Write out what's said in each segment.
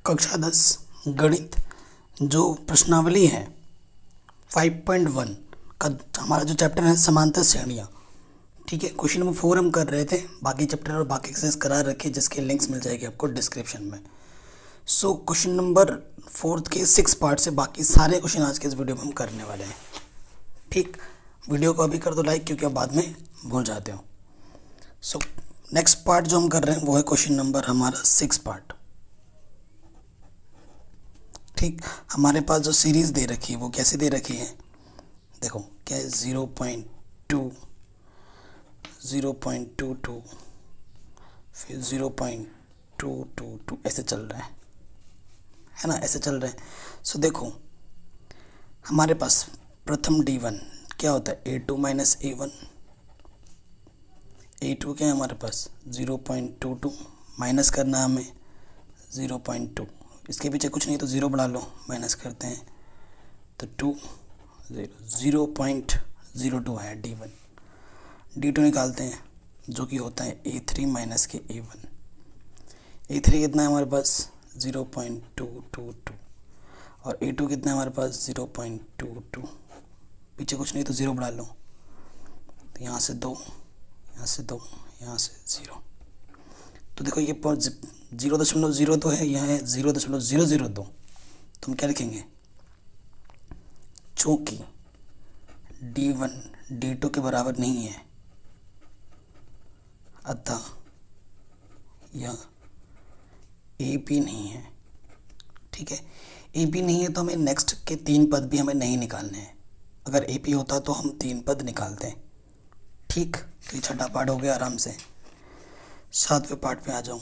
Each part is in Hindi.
कक्षा 10 गणित जो प्रश्नावली है 5.1 का हमारा जो चैप्टर है समांतर श्रेणियाँ। ठीक है, क्वेश्चन नंबर 4 हम कर रहे थे। बाकी चैप्टर और बाकी एक्सरसाइज करा रखे जिसके लिंक्स मिल जाएगी आपको डिस्क्रिप्शन में। सो क्वेश्चन नंबर 4 के 6 पार्ट से बाकी सारे क्वेश्चन आज के इस वीडियो में हम करने वाले हैं। ठीक, वीडियो को अभी कर दो लाइक, क्योंकि आप बाद में भूल जाते हो। सो नेक्स्ट पार्ट जो हम कर रहे हैं वो है क्वेश्चन नंबर हमारा 6 पार्ट। ठीक, हमारे पास जो सीरीज दे रखी है वो कैसे दे रखी है, देखो क्या है 0.2, 0.22, फिर 0.222 ऐसे चल रहा है ना, ऐसे चल रहे हैं। सो देखो हमारे पास प्रथम D1 क्या होता है A2 माइनस A1। A2 क्या है हमारे पास 0.22, माइनस करना हमें 0.2, इसके पीछे कुछ नहीं तो 0 बढ़ा लो, माइनस करते हैं तो 2 0.02 है D1। D2 निकालते हैं जो कि होता है A3 माइनस के A1। A3 कितना है हमारे पास 0.222 और A2 कितना है हमारे पास 0.22, पीछे कुछ नहीं तो 0 बढ़ा लो, तो यहाँ से 2, यहाँ से 2, यहाँ से 0। तो देखो ये 0.0 तो है, यहाँ है 0.002, तो हम क्या लिखेंगे, चूँकि D1 D2 के बराबर नहीं है अतः यह AP नहीं है। ठीक है, AP नहीं है तो हमें नेक्स्ट के 3 पद भी हमें नहीं निकालने हैं। अगर AP होता तो हम 3 पद निकालते हैं। ठीक, तो ये छठा पार्ट हो गया। आराम से 7वें पार्ट पे आ जाऊं।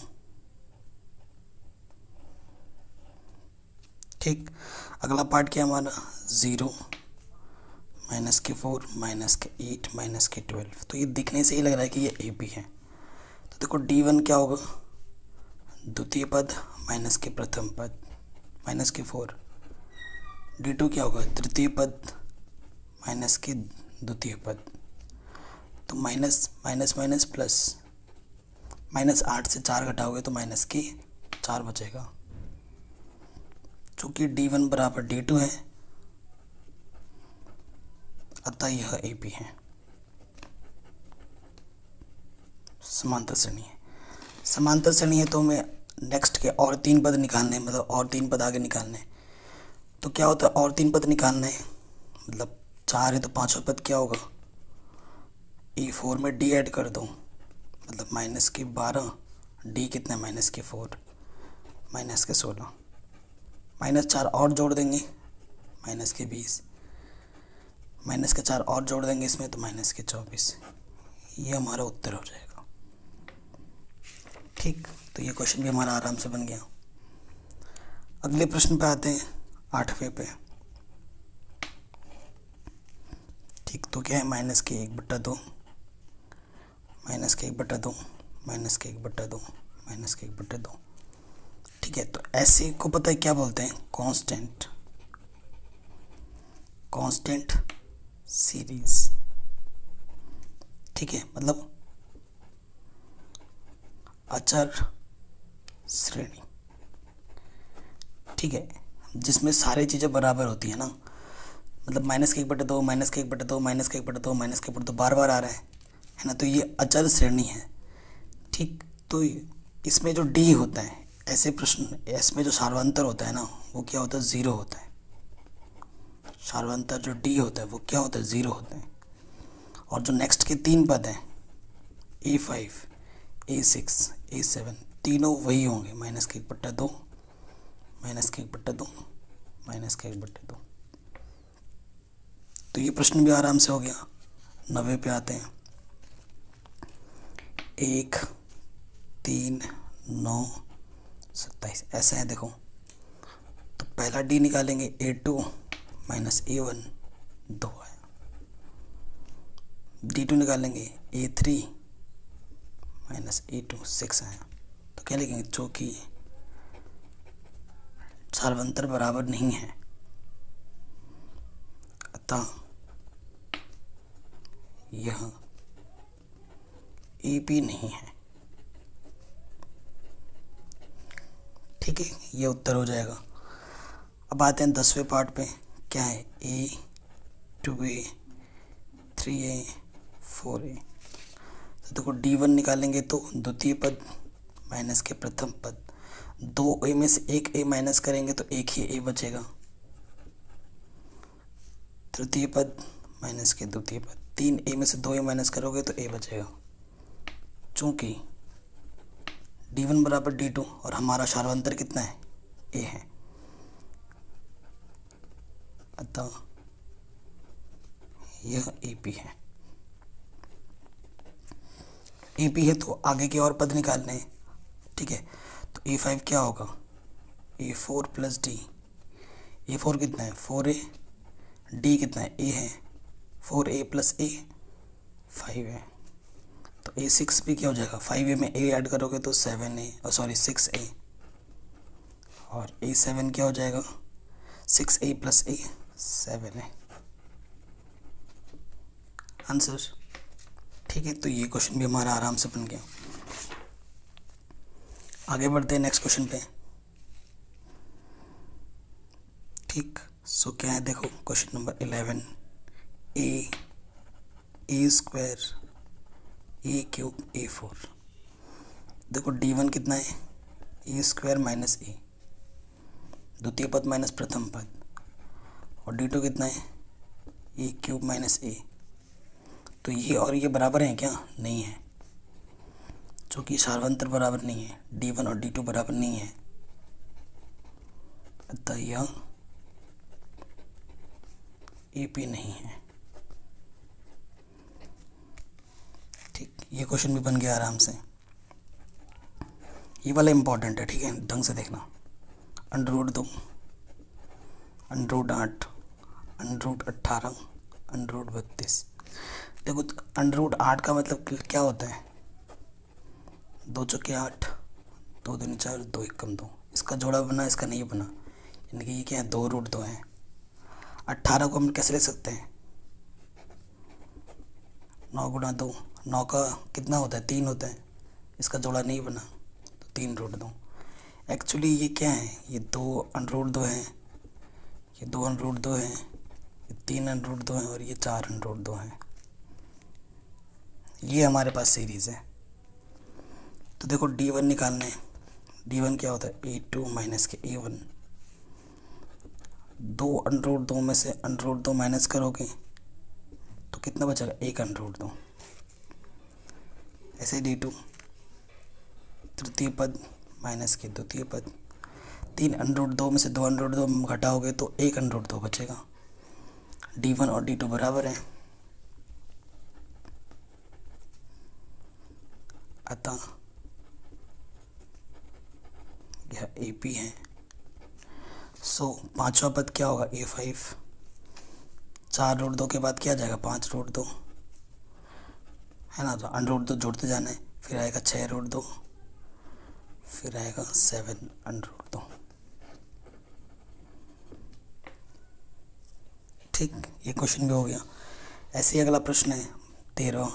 ठीक, अगला पार्ट क्या हमारा 0 माइनस के 4 माइनस के 8 माइनस के 12। तो ये दिखने से ही लग रहा है कि ये AP है। तो देखो D1 क्या होगा, द्वितीय पद माइनस के प्रथम पद माइनस के 4। D2 क्या होगा, तृतीय पद माइनस के द्वितीय पद। तो माइनस माइनस माइनस प्लस, -8 से 4 घटाओगे तो माइनस के 4 बचेगा। चूँकि D1 बराबर D2 है अतः यह AP है, समांतर श्रेणी है। समांतर श्रेणी है तो हमें नेक्स्ट के और 3 पद निकालने हैं, मतलब और 3 पद आगे निकालने हैं। तो क्या होता है और 3 पद निकालने हैं, मतलब 4 है तो 5वां पद क्या होगा, E4 में D ऐड कर दो, मतलब माइनस के 12, D कितना है माइनस के 4, माइनस के 16, -4 और जोड़ देंगे माइनस के 20, माइनस के 4 और जोड़ देंगे इसमें तो माइनस के 24। ये हमारा उत्तर हो जाएगा। ठीक, तो ये क्वेश्चन भी हमारा आराम से बन गया। अगले प्रश्न पे आते हैं 8वें पे। ठीक, तो क्या है माइनस के 1/2, माइनस के 1/2, माइनस के 1/2, माइनस के 1/2। ठीक है, तो ऐसे को पता है क्या बोलते हैं, कांस्टेंट, कांस्टेंट सीरीज। ठीक है, मतलब अचर श्रेणी। ठीक है, जिसमें सारी चीज़ें बराबर होती है ना, मतलब माइनस के 1/2, माइनस के 1/2, माइनस के 1/2, माइनस के 1/2 बार बार आ रहा है ना, तो ये अचर श्रेणी है। ठीक, तो इसमें जो D होता है, ऐसे प्रश्न इसमें जो सार्वंतर होता है ना वो क्या होता है 0 होता है। सार्वंतर जो D होता है वो क्या होता है 0 होता है। और जो नेक्स्ट के 3 पद हैं A5, A6, A7 तीनों वही होंगे, माइनस के 1/2, माइनस के 1/2, माइनस के 1/2। तो ये प्रश्न भी आराम से हो गया। 9वें पे आते हैं 1, 3, 9, 27 ऐसा है। देखो तो पहला D निकालेंगे A2 माइनस A1 2 है, D2 निकालेंगे A3 माइनस A2 6 है। तो क्या लिखेंगे, चूँकि सार्वंतर बराबर नहीं है अतः यह AP नहीं है। ठीक है, ये उत्तर हो जाएगा। अब आते हैं 10वें पार्ट पे। क्या है? a 2a 3a 4a। तो देखो d1 निकालेंगे तो द्वितीय पद माइनस के प्रथम पद, 2a में से एक a माइनस करेंगे तो एक ही a बचेगा, तृतीय पद माइनस के द्वितीय पद, 3a में से 2a माइनस करोगे तो a बचेगा। चूंकि d1 बराबर d2 और हमारा सार्वंतर कितना है? a है, अतः यह AP है। AP है तो आगे के और पद निकालने हैं। ठीक है, तो A5 क्या होगा? A4 plus D। A4 कितना है? 4A। D कितना है? A है, 4A प्लस A 5 है। तो A6 भी क्या हो जाएगा? 5A में A ऐड करोगे तो 7A, सॉरी 6A, और A7 क्या हो जाएगा? 6A plus A 7A answer. ठीक है, तो ये क्वेश्चन भी हमारा आराम से बन गया। आगे बढ़ते हैं नेक्स्ट क्वेश्चन पे। ठीक, सो क्या है? देखो question number 11, a square a cube a4। देखो d1 कितना है? a स्क्वायर माइनस a, द्वितीय पद माइनस प्रथम पद, और d2 कितना है? a cube minus a। तो ये और ये बराबर हैं क्या? नहीं है, क्योंकि सार्वंतर बराबर नहीं है, d1 और d2 बराबर नहीं है, अतः यह AP नहीं है। ठीक, ये क्वेश्चन भी बन गया आराम से। ये वाला इंपॉर्टेंट है, ठीक है, ढंग से देखना। √2, √8, √18, √32। देखो √8 का मतलब क्या होता है? 2 चौके 8, 2 दूनी 4, 2 एकम 2। इसका जोड़ा बना, इसका नहीं बना, यानी कि ये क्या है? 2√2 है। 18 को हम कैसे लिख सकते हैं? 9 गुणा 2, 9 का कितना होता है? 3 होता है, इसका जोड़ा नहीं बना तो 3√2। एक्चुअली ये क्या है? ये 2 √2 है, ये 2 √2 है, ये 3 √2 है, और ये 4 √2 है। ये हमारे पास सीरीज़ है। तो देखो d1 निकालना है। d1 क्या होता है? a2 माइनस के a1। 2 √2 में से √2 माइनस करोगे तो कितना बचेगा? 1 √2। ऐसे d2 तृतीय पद माइनस के द्वितीय पद, 3 √2 में से 2 √2 घटाओगे तो 1 √2 बचेगा। d1 और d2 बराबर हैं, अतः यह AP है। सो पांचवा पद क्या होगा? A5। 4 √2 के बाद क्या आ जाएगा? 5 √2 है ना, तो √2 जोड़ते जाना है, फिर आएगा 6 √2, फिर आएगा 7 √2। ठीक, ये क्वेश्चन भी हो गया। ऐसे ही अगला प्रश्न है 13,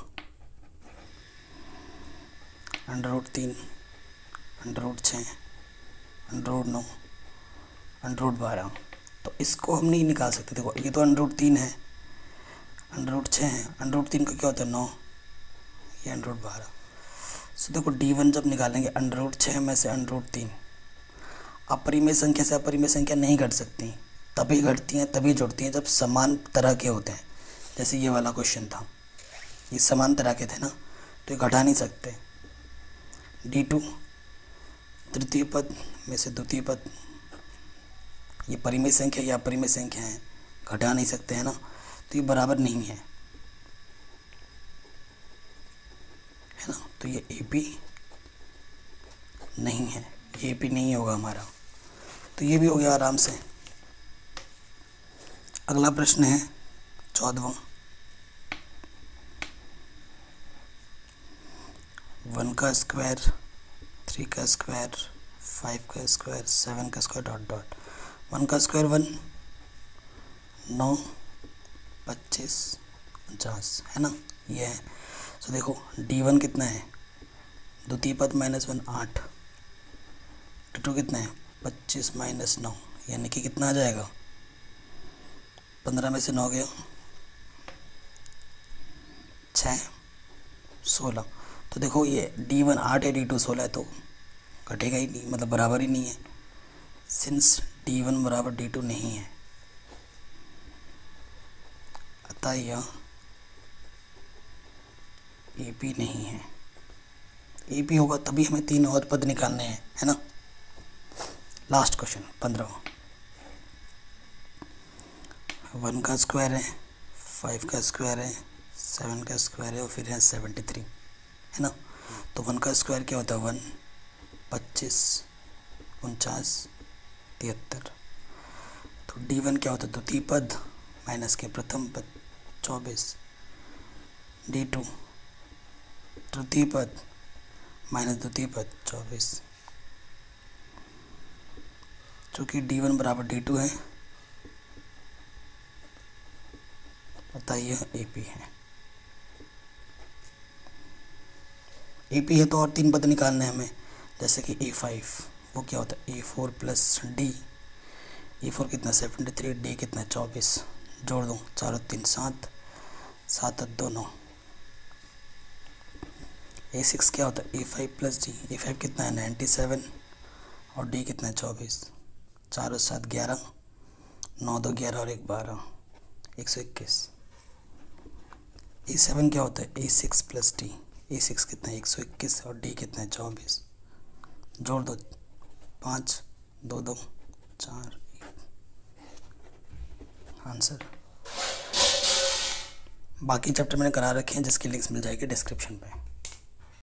√3, √6, √9, √12। तो इसको हम नहीं निकाल सकते। देखो ये तो √3 है, √6 है, √3 का क्या होता है? 9, ये √12। सो देखो d1 जब निकालेंगे √6 में से √3, अपरिमेय संख्या से अपरिमेय संख्या नहीं घट सकती, तभी घटती हैं, तभी जुड़ती हैं जब समान तरह के होते हैं। जैसे ये वाला क्वेश्चन था, ये समान तरह के थे ना, तो ये घटा नहीं सकते। d2 तृतीय पद में से द्वितीय पद, ये परिमेय संख्या या अपरिमेय संख्या है, घटा नहीं सकते हैं ना, तो ये बराबर नहीं है, है ना, तो ये AP नहीं है, ये AP नहीं होगा हमारा। तो ये भी हो गया आराम से। अगला प्रश्न है 14वां, 1 का स्क्वायर, 3 का स्क्वायर, 5 का स्क्वायर, 7 का स्क्वायर डॉट डॉट। 1 का स्क्वायर 1, 9, 25, 50 है ना, ये है। तो देखो d1 कितना है? द्वितीय पद -1 8, D2 कितना है 25 माइनस 9 यानी कि कितना आ जाएगा 15 में से 9 गया 6 16। तो देखो ये D1 8 है D2 16 है तो घटेगा ही नहीं, मतलब बराबर ही नहीं है। सिंस D1 बराबर D2 नहीं है अतः यह AP नहीं है। AP होगा तभी हमें 3 और पद निकालने हैं, है ना। Last question 15वां। 1 का स्क्वायर है, 5 का स्क्वायर है, 7 का स्क्वायर है और फिर है 73, है ना। तो 1 का स्क्वायर क्या होता है 1, 25, 49, 73। तो D1 क्या होता है द्वितीय पद माइनस के प्रथम पद 24, D2 तृतीय पद माइनस द्वितीय पद 24। चूँकि D1 बराबर D2 है अतः यह AP है। AP है तो और 3 पद निकालने हैं हमें, जैसे कि A5 वो क्या होता है A4 प्लस D। A4 कितना 73, D कितना 24, जोड़ दो 4 और 3 7, 7 और 2 9। A6 क्या होता है A5 प्लस D। A5 कितना है 97 और D कितना है 24, 4 और 7 11, 9 2 11 और 1 12, 121। A7 क्या होता है A6 प्लस D। A6 कितना है 121 और D कितना है 24, जोड़ दो 5 2 2 4 1। आंसर। बाकी चैप्टर मैंने करा रखे हैं जिसकी लिंक्स मिल जाएगी डिस्क्रिप्शन पे।